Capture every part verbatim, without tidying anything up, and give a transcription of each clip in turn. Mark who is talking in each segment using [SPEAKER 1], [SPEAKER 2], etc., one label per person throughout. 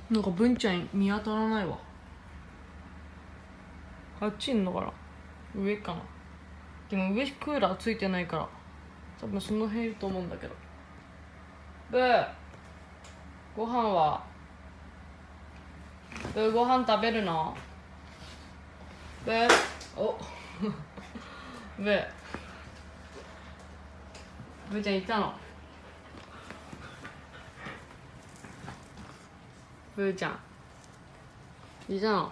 [SPEAKER 1] なんか文ちゃん見当たらないわ。あっちんのかな、上かな。でも上クーラーついてないから多分その辺いると思うんだけど。ブー、ご飯はブー、ご飯食べるの？ブー、おブー、ブーちゃんいたの？ブーちゃんいたの？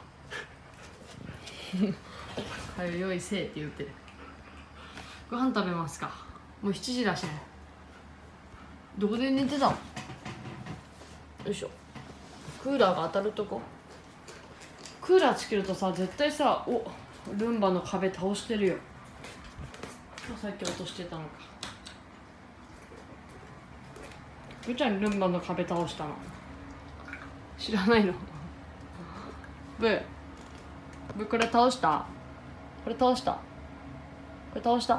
[SPEAKER 1] はよ用意せえって言ってる。ご飯食べますか？もうしちじだしね。どこで寝てたの？よいしょ。クーラーが当たるとこ。クーラーつけるとさ、絶対さ、おルンバの壁倒してるよ。さっき落としてたのか。ぶーちゃんルンバの壁倒したの知らないの？ブー、ブーこれ倒した？これ倒した？これ倒した？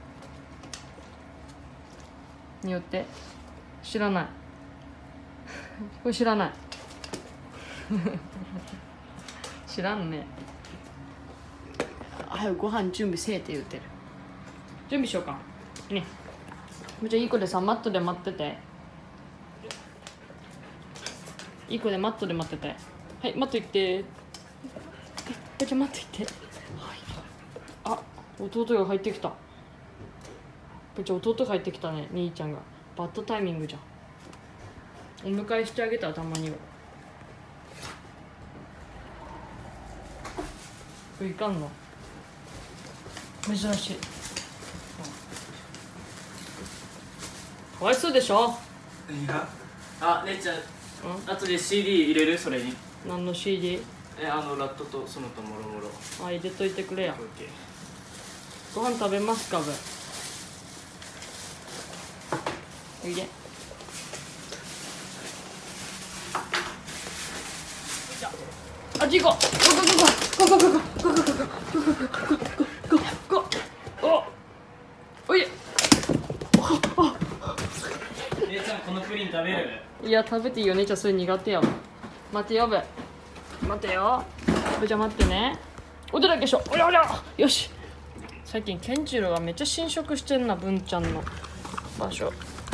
[SPEAKER 1] によって知らない。これ知らない。知らんね。あよご飯準備せえって言ってる。準備しようかね。じゃあいい子でさ、マットで待ってて。いい子でマットで待ってて。はい、マット行って。じゃあマット行って。はい、あ、弟が入ってきた。じゃあ弟が入ってきたね、兄ちゃんが。バッドタイミングじゃん。お迎えしてあげたらたまには。いかんの珍しい。かわいそうでしょ。
[SPEAKER 2] いや、あ、姉ちゃん、あとで シーディー 入れる？それに
[SPEAKER 1] 何の シーディー？
[SPEAKER 2] え、あのラットとそのともろもろ。
[SPEAKER 1] あ、入れといてくれや。
[SPEAKER 2] オッケー。
[SPEAKER 1] ご飯食べますか？ぶおいで。あっち行こう。ゴゴゴゴゴゴゴゴゴゴゴゴゴゴゴゴゴゴおいで。
[SPEAKER 2] 姉ちゃんこのプリン食べる？
[SPEAKER 1] いや食べていいよ。姉ちゃんそれ苦手やわ。待てよぶ。待てよ。ぶじゃ待ってね。お手だけしょ。おりゃおりゃ。よし。最近ケンジロがめっちゃ侵食してんな、文ちゃんの場所。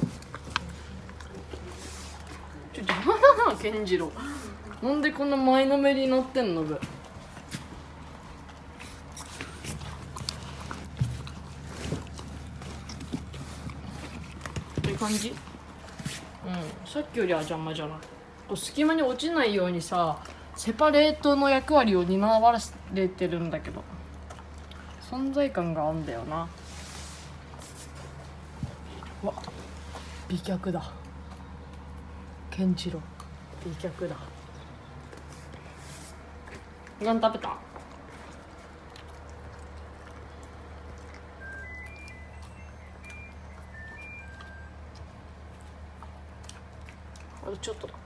[SPEAKER 1] ちょ邪魔だなケンジロ。なんでこんな前のめりになってんのぶ。って感じ。うん、さっきよりは邪魔じゃない。こう隙間に落ちないようにさ、セパレートの役割を担われてるんだけど、存在感があんだよな。うわ、美脚だ。ケンジロ美脚だ。ご飯食べた？あとちょっとだ。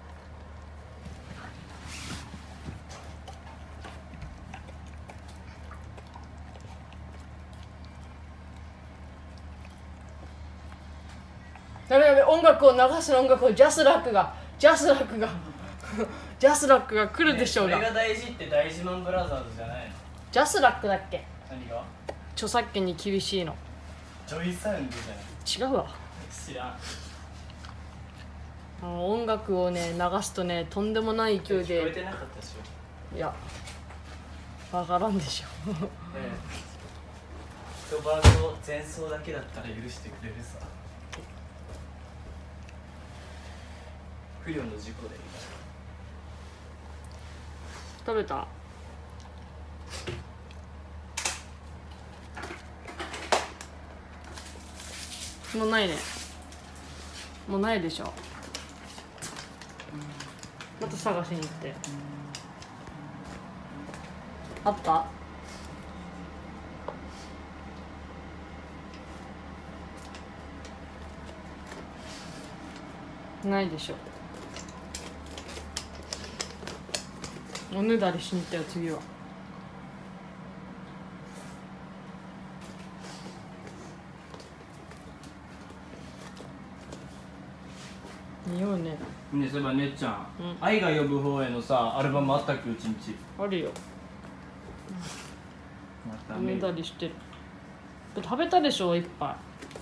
[SPEAKER 1] やべやべ、音楽を流す音楽をジャスラックがジャスラックがジャスラックが来るでしょうが、
[SPEAKER 2] ね、それが大事って大事マンブラザーズじゃないの？
[SPEAKER 1] ジャスラックだっけ？
[SPEAKER 2] 何が？
[SPEAKER 1] 著作権に厳しいの。
[SPEAKER 2] ジョイサウンドじゃない？
[SPEAKER 1] 違うわ。
[SPEAKER 2] 知らん。
[SPEAKER 1] あの音楽をね流すとね、とんでもない勢いで。
[SPEAKER 2] 聞こえてなかったでしょ？
[SPEAKER 1] いやわからんでしょ。
[SPEAKER 2] ええ、一バーの前奏だけだったら許してくれるさ。不慮の事故でいい。
[SPEAKER 1] 食べた？もうないね。もうないでしょ。また探しに行って。あった？ないでしょ。おねだりしに行ったよ次は。 匂いね。
[SPEAKER 3] ね、そういえばねっちゃん、
[SPEAKER 1] うん
[SPEAKER 3] 愛が呼ぶ方へのさアルバムあったっけ、うちんち。
[SPEAKER 1] あるよ。
[SPEAKER 3] また
[SPEAKER 1] 埋め
[SPEAKER 3] ね。
[SPEAKER 1] たりしてる。食べたでしょ、いっぱ